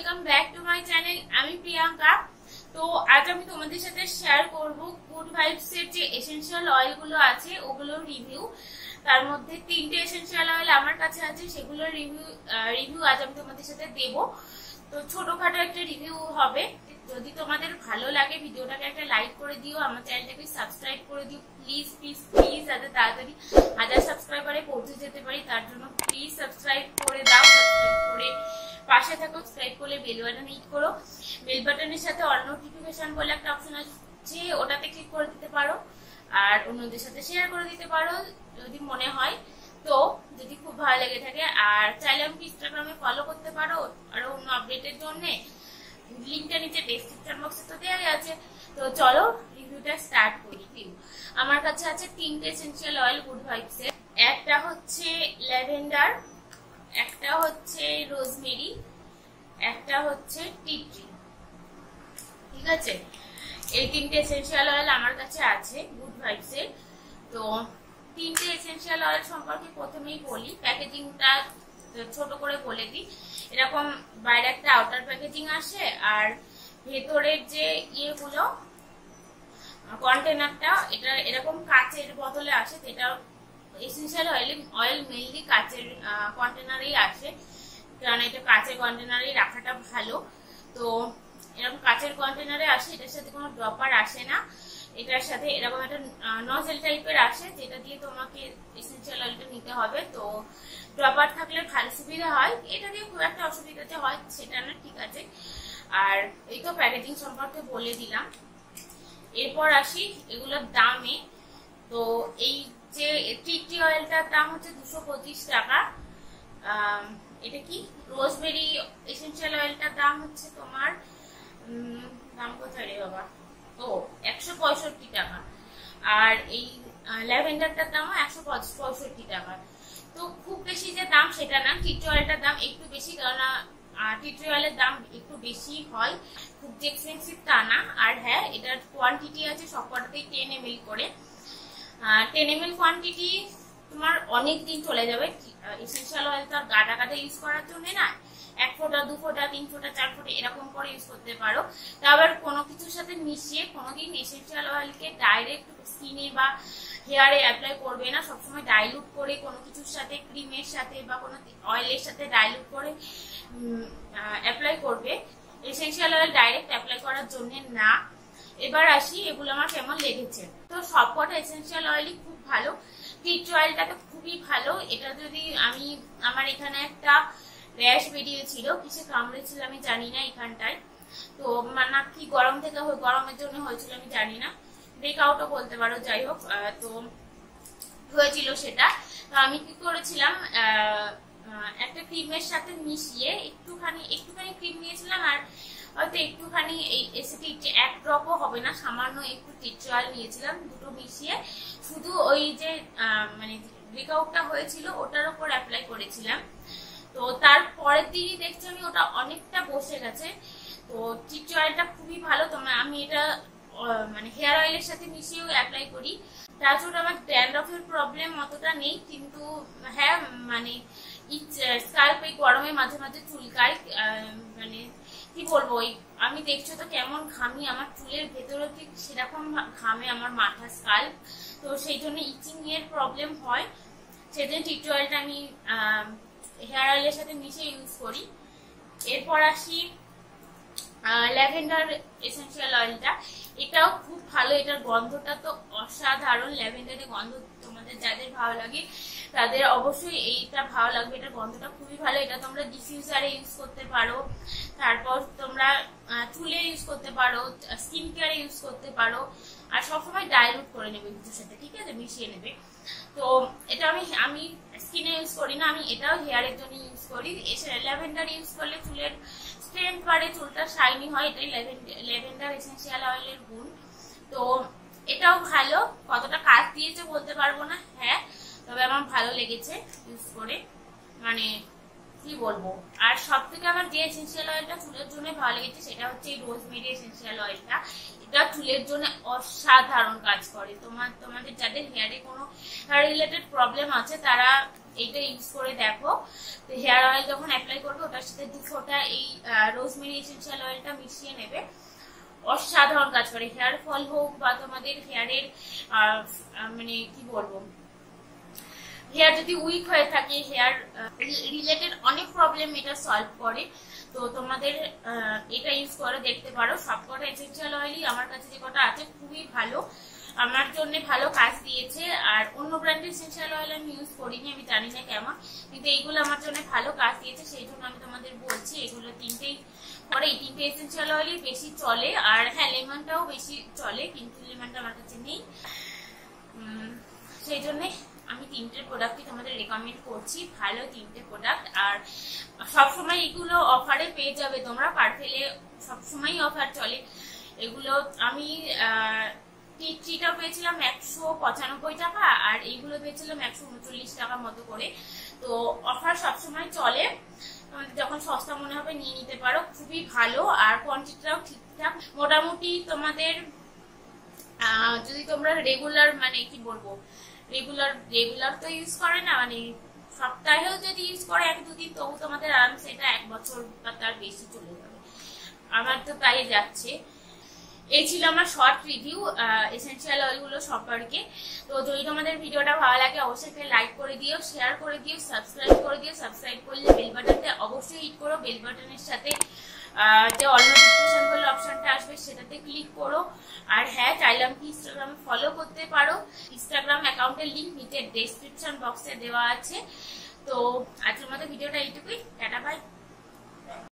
Welcome back to my channel. আমি প্রিয়াঙ্কা। তো আজ আমি তোমাদের সাথে শেয়ার করব গুড ভাইবস এর যে এসেনশিয়াল অয়েল গুলো আছে ওগুলোর রিভিউ। তার মধ্যে তিনটে এসেনশিয়াল অয়েল আমার কাছে আছে, সেগুলোর রিভিউ আজ আমি তোমাদের সাথে দেব। তো ছোটখাটো একটা রিভিউ হবে। যদি তোমাদের ভালো লাগে ভিডিওটাকে একটা লাইক করে দিও, আমার চ্যানেলটাকে সাবস্ক্রাইব করে দিও প্লিজ প্লিজ প্লিজ, যাতে তাড়াতাড়ি 1000 সাবস্ক্রাইবারে পৌঁছে যেতে পারি তার জন্য প্লিজ সাবস্ক্রাইব করে দাও। সাবস্ক্রাইব করে পাশে থাকো, সাবস্ক্রাইব করলে বেল বাটন হিট করো। বেল বাটনের সাথে অল নোটিফিকেশন বলে একটা অপশন আছে, ওটাতে ক্লিক করে দিতে পারো আর অন্যদের সাথে শেয়ার করে দিতে পারো যদি মনে হয়। তো যদি খুব ভালো লেগে থাকে আর চাইলে আমাকে ইনস্টাগ্রামে ফলো করতে পারো আরো অন্য আপডেটের জন্য। লিংকটা নিচে ডেসক্রিপশন বক্সে তো দেওয়া আছে। তো চলো রিভিউটা স্টার্ট করি। আমার কাছে আছে তিনটে এসেনশিয়াল অয়েল গুড ভাইবস এর। একটা হচ্ছে ল্যাভেন্ডার, একটা হচ্ছে রোজমেরি, একটা হচ্ছে টি ট্রি। ঠিক আছে, এই তিনটে এসেনশিয়াল অয়েল আমার কাছে আছে গুড ভাইবস এর। তো তিনটে এসেনশিয়াল অয়েল সম্পর্কে প্রথমেই বলি, প্যাকেজিংটা ছোট করে বলে দিই। এরকম বাইরে একটা আউটার প্যাকেজিং আসে আর ভেতরের যে ইয়েগুলো কন্টেনারটা এটা এরকম কাচের বোতলে আসে। যেটা এসেনশিয়াল অয়েল মেইনলি কাচের কন্টেনারেই আসে, কারণ এটা কাচের কন্টেনারেই রাখাটা ভালো। তো এরকম কাচের কন্টেনারে আসে, এটার সাথে কোনো ড্রপার আসে না। এটার সাথে এরকম একটা নজেল টাইপের আসে যেটা দিয়ে তোমাকে এসেনশিয়াল অয়েলটা নিতে হবে। তো ড্রপার থাকলে ভালো সুবিধা হয়, এটা দিয়ে খুব একটা অসুবিধা যে হয় সেটা না, ঠিক আছে। আর এই তো প্যাকেজিং সম্পর্কে বলে দিলাম। এরপর আসি এগুলোর দামে। তো এই যে টি ট্রি অয়েলটার দাম হচ্ছে 225 টাকা। এটা কি রোজমেরি এসেনশিয়াল অয়েলটার দাম হচ্ছে তোমার দাম কোথায় রে বাবা, ও 165 টাকা। আর এই ল্যাভেন্ডারটার দামও 165 টাকা। তো খুব বেশি যে দাম সেটা না, টি ট্রি অয়েলটার দাম একটু বেশি, কারণ টি ট্রি অয়েলের দাম একটু বেশি হয়, খুব যে এক্সপেন্সিভ তা না। আর হ্যাঁ, এটার কোয়ান্টিটি আছে সবকটাতেই 10 ml করে। 10 ml কোয়ান্টিটি তোমার অনেক দিন চলে যাবে। এসেনশিয়াল অয়েল তো আর গাদা গাদা ইউজ করার জন্য না, 1 ফোঁটা 2 ফোঁটা 3 ফোঁটা 4 ফোঁটা এরকম করে ইউজ করতে পারো। তা আবার কোনো কিছুর সাথে মিশিয়ে কোনোদিন এসেনশিয়াল অয়েলকে ডাইরেক্ট স্কিনে বা হেয়ারে অ্যাপ্লাই করবে না। সবসময় ডাইলুট করে কোনো কিছুর সাথে, ক্রিমের সাথে বা কোনো অয়েলের সাথে ডাইলুট করে অ্যাপ্লাই করবে। এসেনশিয়াল অয়েল ডাইরেক্ট অ্যাপ্লাই করার জন্য না। এবার আসি এগুলো আমার কেমন লেগেছে। তো সবকটা এসেনশিয়াল অয়েলই খুব ভালো। টি ট্রি অয়েলটা তো খুবই ভালো। এটা যদি আমার এখানে একটা র্যাশ বেরিয়েছিল, কিসে কামড়েছিল আমি জানি না এখানটায়। তো না কি গরম থেকে গরমের জন্য হয়েছিল আমি জানি না, ব্রেকআউটও বলতে পারো, যাই হোক। তো হয়েছিল সেটা। তো আমি কি করেছিলাম, একটা ক্রিমের সাথে মিশিয়ে একটুখানি ক্রিম নিয়েছিলাম আর হয়তো একটুখানি এই এসিটিক 1 ড্রপও হবে না, সামান্য একটু টি ট্রি অয়েল নিয়েছিলাম, দুটো মিশিয়ে শুধু ওই যে মানে ব্রেকআউটটা হয়েছিল ওটার উপর অ্যাপ্লাই করেছিলাম। তো তারপরের দিনই দেখছি আমি ওটা অনেকটা বসে গেছে। তো টি ট্রি অয়েলটা খুবই ভালো। আমি এটা মানে হেয়ার অয়েলের সাথে মিশিয়েও অ্যাপ্লাই করি। তাছাড়া আমার ড্যান্ড্রফের প্রবলেম অতটা নেই, কিন্তু হ্যাঁ মানে স্কাল্প এই গরমে মাঝে মাঝে চুলকায়। মানে কি বলবো, আমি দেখছো তো কেমন ঘামি, আমার চুলের ভেতরে ঠিক সেরকম ঘামে আমার মাথা স্কাল্প। তো সেই জন্য ইচিং এর প্রবলেম হয়, সেজন্য টি ট্রি অয়েলটা আমি হেয়ার অয়েলের সাথে মিশে ইউজ করি। এরপর আসি ল্যাভেন্ডার এসেনশিয়াল অয়েলটা। এটাও খুব ভালো, এটার গন্ধটা তো অসাধারণ। ল্যাভেন্ডারের গন্ধ তোমাদের যাদের ভালো লাগে তাদের অবশ্যই এইটা ভালো লাগবে। এটার গন্ধটা খুবই ভালো। এটা তোমরা ডিফিউজারে ইউজ করতে পারো, তারপর তোমরা চুলে ইউজ করতে পারো, স্কিন কেয়ারে ইউজ করতে পারো। আর সবসময় ডাইলুট করে নেবে কিছুর সাথে, ঠিক আছে, মিশিয়ে নেবে। তো এটা আমি স্কিনে ইউজ করি না, আমি এটাও হেয়ারের জন্য ইউজ করি। ল্যাভেন্ডার ইউজ করলে চুলের স্ট্রেংথ বাড়ে, চুলটা শাইনি হয়, এটাই ল্যাভেন্ডার এসেনশিয়াল অয়েলের গুণ। তো এটাও ভালো, কতটা কাজ দিয়েছে বলতে পারবো না, হ্যাঁ, তবে আমার ভালো লেগেছে ইউজ করে, মানে কি বলবো। আর সব থেকে আমার যে এসেন্সিয়াল অয়েলটা চুলের জন্য ভালো লেগেছে সেটা হচ্ছে এই রোজমেরি এসেন্সিয়াল অয়েলটা। এটা চুলের জন্য অসাধারণ কাজ করে। তোমাদের যাদের হেয়ারে কোনো হেয়ার রিলেটেড প্রবলেম আছে তারা এইটা ইউজ করে দেখো। তো হেয়ার অয়েল যখন অ্যাপ্লাই করবে ওটার সাথে 2 ফোঁটা এই রোজমেরি এসেন্সিয়াল অয়েলটা মিশিয়ে নেবে। অসাধারণ কাজ করে। হেয়ার ফল হোক বা তোমাদের হেয়ারের মানে কি বলবো, হেয়ার যদি উইক হয়ে থাকে, হেয়ার রিলেটেড অনেক প্রবলেম এটা সলভ করে। তো তোমাদের এটা ইউজ করে দেখতে পারো। সবকটা এসেন্সিয়াল অয়েলই আমার কাছে যে কটা আছে খুবই ভালো, আমার জন্য ভালো কাজ দিয়েছে। আর অন্য ব্র্যান্ডের এসেন্সিয়াল অয়েল আমি ইউজ করিনি, আমি জানি না কেমন, কিন্তু এইগুলো আমার জন্য ভালো কাজ দিয়েছে, সেই জন্য আমি তোমাদের বলছি। এগুলো তিনটেই পরে এই 3টে এসেন্সিয়াল অয়েলই বেশি চলে। আর হ্যাঁ, লেমনটাও বেশি চলে, কিন্তু লেমনটা আমার কাছে নেই, সেই জন্য আমি 3টে প্রোডাক্টই তোমাদের রেকমেন্ড করছি। ভালো 3টে প্রোডাক্ট। আর সবসময় এগুলো অফারে পেয়ে যাবে তোমরা। পার্পেলে সবসময় অফার চলে। এগুলো আমি টিটাও পেয়েছিলাম 195 টাকা, আর এইগুলো পেয়েছিলাম 139 টাকা মতো করে। তো অফার সবসময় চলে, যখন সস্তা মনে হবে নিয়ে নিতে পারো। খুবই ভালো, আর কোয়ান্টিটিটাও ঠিকঠাক। মোটামুটি তোমাদের যদি তোমরা রেগুলার মানে কি বলবো, রেগুলার তো ইউজ করে না, মানে সপ্তাহেও যদি ইউজ করে 1-2 দিন, তবু তোমাদের আরামসে এটা 1 বছর বা তার বেশি চলে যাবে। আমার তো তাই যাচ্ছে। এই ছিল আমার শর্ট রিভিউ এসেন্সিয়াল অয়েলগুলো সম্পর্কে। তো যদি তোমাদের ভিডিওটা ভালো লাগে অবশ্যই লাইক করে দিও, শেয়ার করে দিও, সাবস্ক্রাইব করে দিও। সাবস্ক্রাইব করলে বেল বাটনটা অবশ্যই হিট করো। বেল বাটনের সাথে যে অল নোটিফিকেশন বলে অপশনটা আসবে সেটাতে ক্লিক করো। আর হ্যাঁ, চাইলে আমাকে ইনস্টাগ্রামে ফলো করতে পারো। ইনস্টাগ্রাম অ্যাকাউন্টের লিঙ্ক নিচে ডেসক্রিপশন বক্সে দেওয়া আছে। তো আজকের মতো ভিডিওটা এইটুকুই। Tata, by.